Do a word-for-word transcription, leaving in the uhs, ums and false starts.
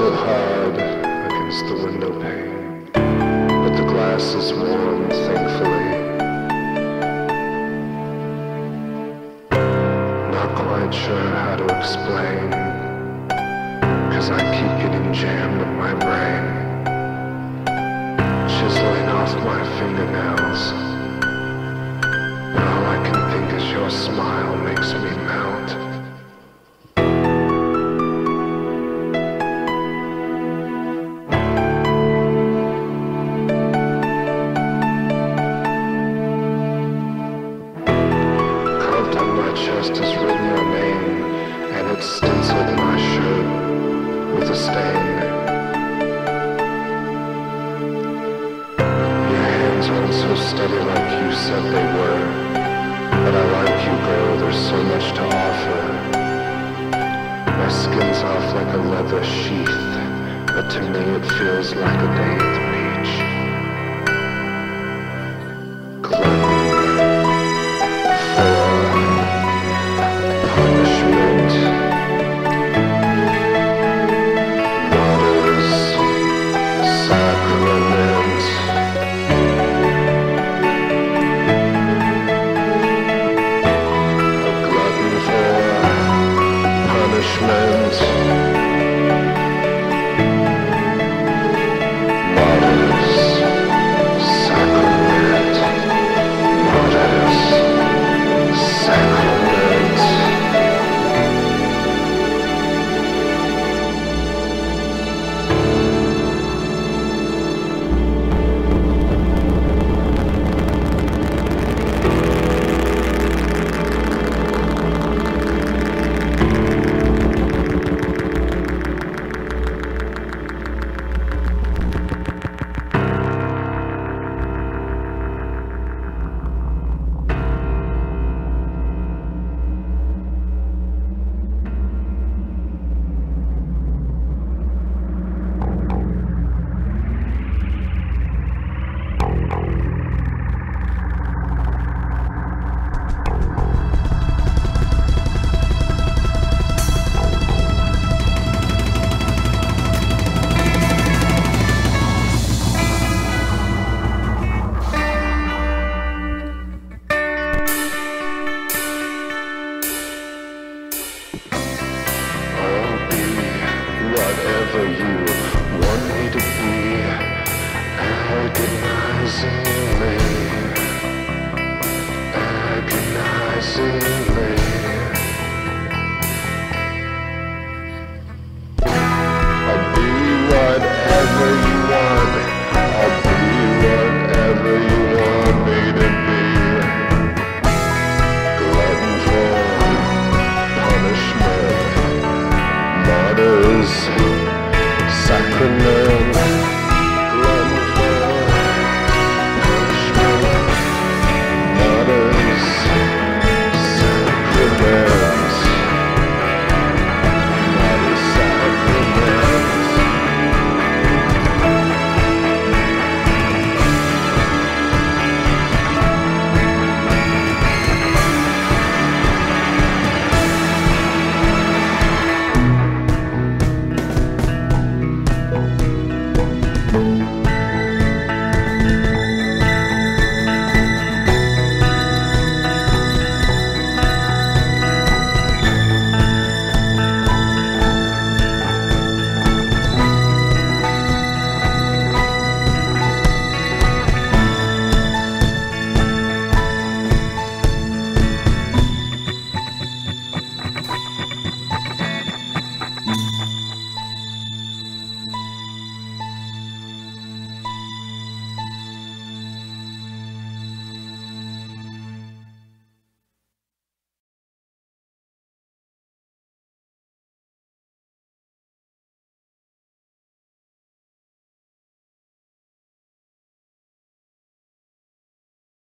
so hard against the window pane, but the glass is warm, thankfully. Not quite sure how to explain, 'cause I keep getting jammed in my brain, chiseling off my fingernails. But all I can think is your smile makes me melt. Carved on my chest is written your name, and it's stenciled in my shirt with a stain. Your hands aren't so steady like you said they were, but I like you, girl, there's so much to offer. My skin's off like a leather sheath, but to me it feels like a day.